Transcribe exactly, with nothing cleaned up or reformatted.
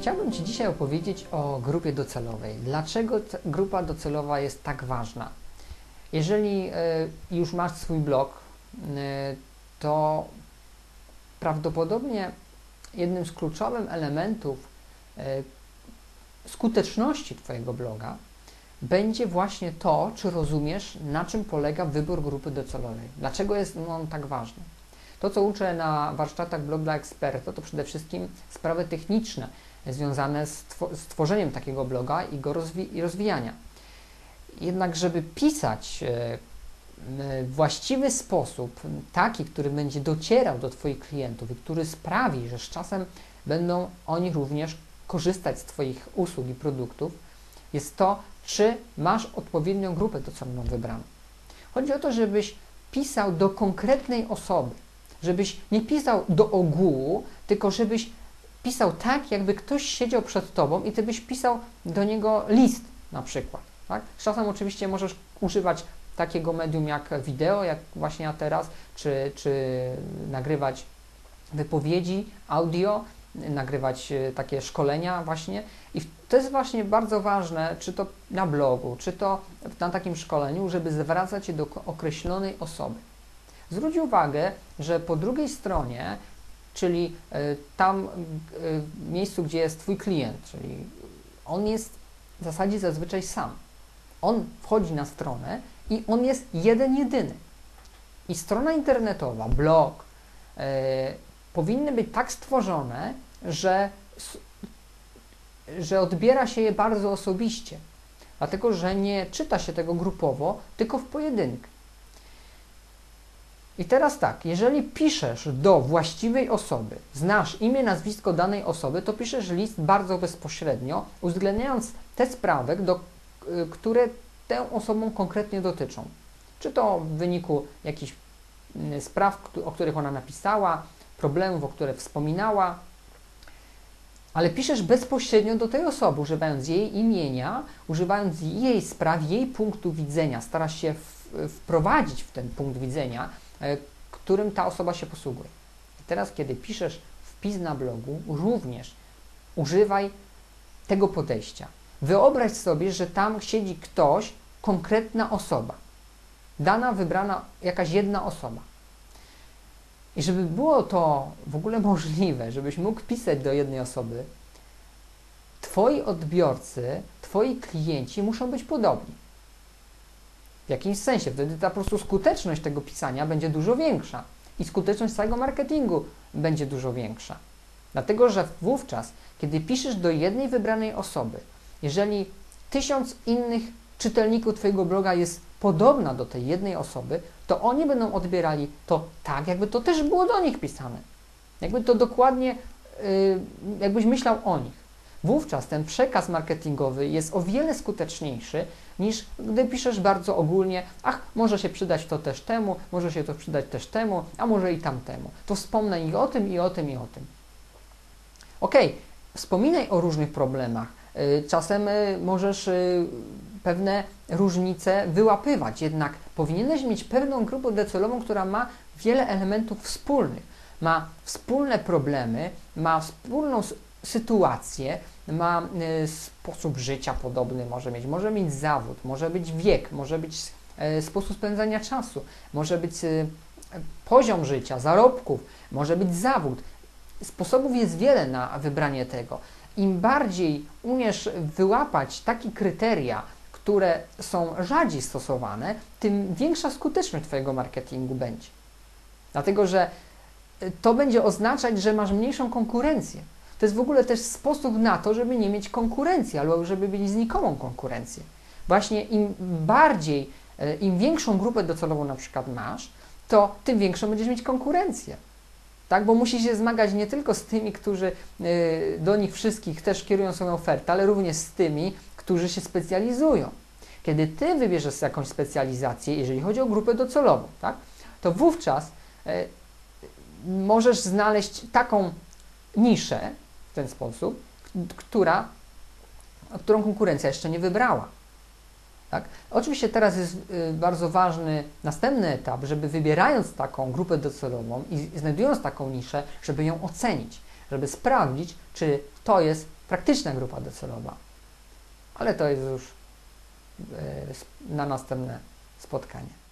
Chciałbym Ci dzisiaj opowiedzieć o grupie docelowej. Dlaczego grupa docelowa jest tak ważna? Jeżeli y, już masz swój blog, y, to prawdopodobnie jednym z kluczowych elementów y, skuteczności Twojego bloga będzie właśnie to, czy rozumiesz, na czym polega wybór grupy docelowej. Dlaczego jest on tak ważny? To, co uczę na warsztatach Blog dla Eksperta, to przede wszystkim sprawy techniczne związane z, tw z tworzeniem takiego bloga i go rozwi i rozwijania. Jednak, żeby pisać e, w właściwy sposób, taki, który będzie docierał do Twoich klientów i który sprawi, że z czasem będą oni również korzystać z Twoich usług i produktów, jest to, czy masz odpowiednią grupę docelową wybraną. Chodzi o to, żebyś pisał do konkretnej osoby, żebyś nie pisał do ogółu, tylko żebyś pisał tak, jakby ktoś siedział przed Tobą i Ty byś pisał do niego list na przykład. Tak? Z czasem oczywiście możesz używać takiego medium jak wideo, jak właśnie ja teraz, czy, czy nagrywać wypowiedzi, audio, nagrywać takie szkolenia właśnie. I to jest właśnie bardzo ważne, czy to na blogu, czy to na takim szkoleniu, żeby zwracać się do określonej osoby. Zwróć uwagę, że po drugiej stronie, czyli y, tam y, miejscu, gdzie jest Twój klient, czyli on jest w zasadzie zazwyczaj sam. On wchodzi na stronę i on jest jeden, jedyny. I strona internetowa, blog y, powinny być tak stworzone, że, że odbiera się je bardzo osobiście. Dlatego, że nie czyta się tego grupowo, tylko w pojedynkę. I teraz tak, jeżeli piszesz do właściwej osoby, znasz imię, nazwisko danej osoby, to piszesz list bardzo bezpośrednio, uwzględniając te sprawy, do, y, które tę osobą konkretnie dotyczą. Czy to w wyniku jakichś y, spraw, o których ona napisała, problemów, o których wspominała, ale piszesz bezpośrednio do tej osoby, używając jej imienia, używając jej spraw, jej punktu widzenia, starasz się w, wprowadzić w ten punkt widzenia, którym ta osoba się posługuje. I teraz, kiedy piszesz wpis na blogu, również używaj tego podejścia. Wyobraź sobie, że tam siedzi ktoś, konkretna osoba, dana, wybrana jakaś jedna osoba. I żeby było to w ogóle możliwe, żebyś mógł pisać do jednej osoby, Twoi odbiorcy, Twoi klienci muszą być podobni. W jakimś sensie, wtedy ta po prostu skuteczność tego pisania będzie dużo większa i skuteczność całego marketingu będzie dużo większa. Dlatego, że wówczas, kiedy piszesz do jednej wybranej osoby, jeżeli tysiąc innych czytelników Twojego bloga jest podobna do tej jednej osoby, to oni będą odbierali to tak, jakby to też było do nich pisane. Jakby to dokładnie, yy, jakbyś myślał o nich. Wówczas ten przekaz marketingowy jest o wiele skuteczniejszy niż gdy piszesz bardzo ogólnie, ach, może się przydać to też temu, może się to przydać też temu, a może i tamtemu. To wspomnę i o tym, i o tym, i o tym. Ok, wspominaj o różnych problemach. Czasem możesz pewne różnice wyłapywać, jednak powinieneś mieć pewną grupę docelową, która ma wiele elementów wspólnych. Ma wspólne problemy, ma wspólną sytuację, ma y, sposób życia podobny może mieć, może mieć zawód, może być wiek, może być y, sposób spędzania czasu, może być y, poziom życia, zarobków, może być zawód. Sposobów jest wiele na wybranie tego. Im bardziej umiesz wyłapać takie kryteria, które są rzadziej stosowane, tym większa skuteczność Twojego marketingu będzie. Dlatego, że to będzie oznaczać, że masz mniejszą konkurencję. To jest w ogóle też sposób na to, żeby nie mieć konkurencji, albo żeby mieć znikomą konkurencję. Właśnie im bardziej, im większą grupę docelową na przykład masz, to tym większą będziesz mieć konkurencję. Tak? Bo musisz się zmagać nie tylko z tymi, którzy do nich wszystkich też kierują swoją ofertę, ale również z tymi, którzy się specjalizują. Kiedy Ty wybierzesz jakąś specjalizację, jeżeli chodzi o grupę docelową, tak? To wówczas możesz znaleźć taką niszę w ten sposób, która, którą konkurencja jeszcze nie wybrała. Tak? Oczywiście teraz jest y, bardzo ważny następny etap, żeby wybierając taką grupę docelową i znajdując taką niszę, żeby ją ocenić, żeby sprawdzić, czy to jest praktyczna grupa docelowa. Ale to jest już e, na następne spotkanie.